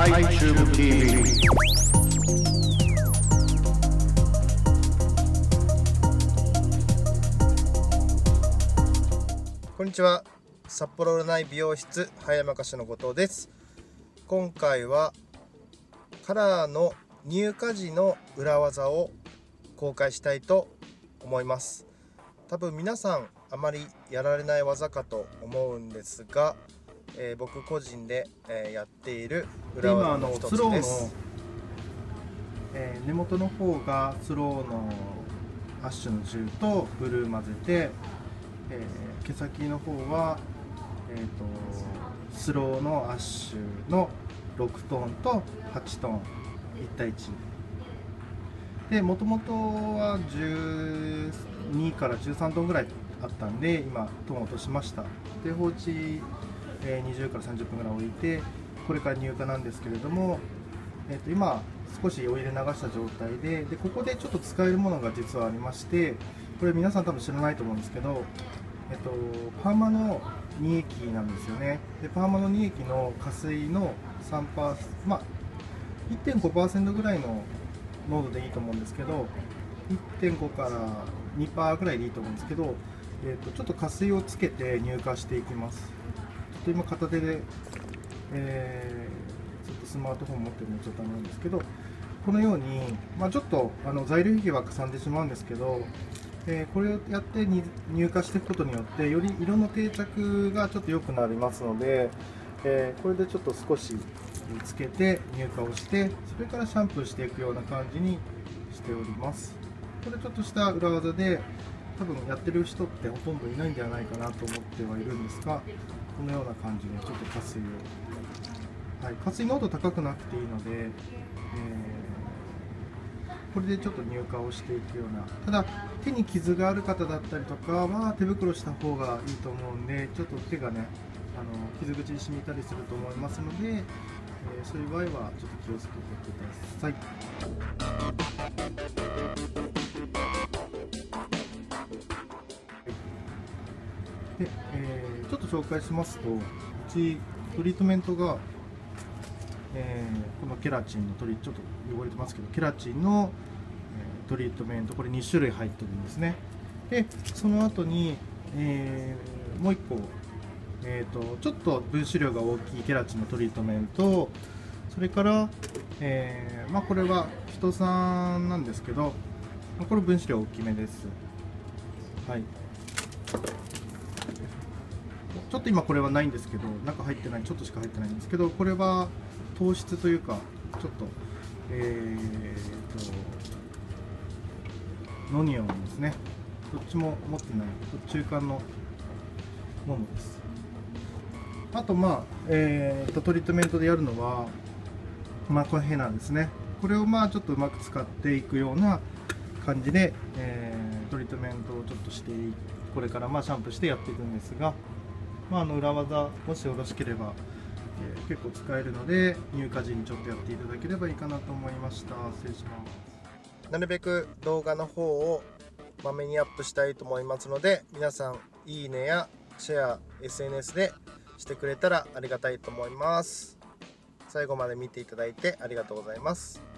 iTubeTV。 こんにちは。札幌占い美容室葉山菓子の後藤です。今回はカラーの入荷時の裏技を公開したいと思います。多分皆さんあまりやられない技かと思うんですが、僕個人で、やっている裏技の一つです。 根元の方がスローのアッシュの10とブルー混ぜて、毛先の方は、スローのアッシュの6トーンと8トーン1対1で、もともとは12から13トーンぐらいあったんで、今トーン落としました。で、放置、20から30分ぐらい置いて、これから入荷なんですけれども、今少しお湯で流した状態で、ここでちょっと使えるものが実はありまして、これ皆さん多分知らないと思うんですけど、パーマの2液なんですよね。でパーマの2液の加水の3%、1.5% ぐらいの濃度でいいと思うんですけど、1.5 から 2% ぐらいでいいと思うんですけど、ちょっと加水をつけて乳化していきます。ちょっと今片手で、ちょっとスマートフォン持ってるのちょっとなんですけど、このように、ちょっと材料費はかさんでしまうんですけど、これをやって乳化していくことによってより色の定着がちょっと良くなりますので、これでちょっと少しつけて乳化をして、それからシャンプーしていくような感じにしております。これちょっとした裏技で多分やってる人ってほとんどいないんではないかなと思ってはいるんですが、このような感じでちょっと加水を、加水濃度高くなくていいので、これでちょっと乳化をしていくような。ただ手に傷がある方だったりとかは手袋した方がいいと思うんで、ちょっと手がね傷口に染みたりすると思いますので、そういう場合はちょっと気をつけてください。で、ちょっと紹介しますと、うちトリートメントが、このケラチンのちょっと汚れてますけど、ケラチンの、トリートメント、これ2種類入ってるんですね。でその後に、もう1個、ちょっと分子量が大きいケラチンのトリートメント、それから、これは人さんなんですけど、これ分子量大きめです。はい、ちょっと今これはないんですけど、中入ってない、ちょっとしか入ってないんですけど、これは糖質というか、ちょっとノニオンですね。どっちも持ってない中間のものです。あとトリートメントでやるのはこのヘナですね。これをちょっとうまく使っていくような感じで、トリートメントをちょっとしてこれからシャンプーしてやっていくんですが、裏技もしよろしければ、結構使えるので入荷時にちょっとやっていただければいいかなと思いました。失礼します。 なるべく動画の方をまめにアップしたいと思いますので、皆さんいいねやシェア SNS でしてくれたらありがたいと思います。最後まで見ていただいてありがとうございます。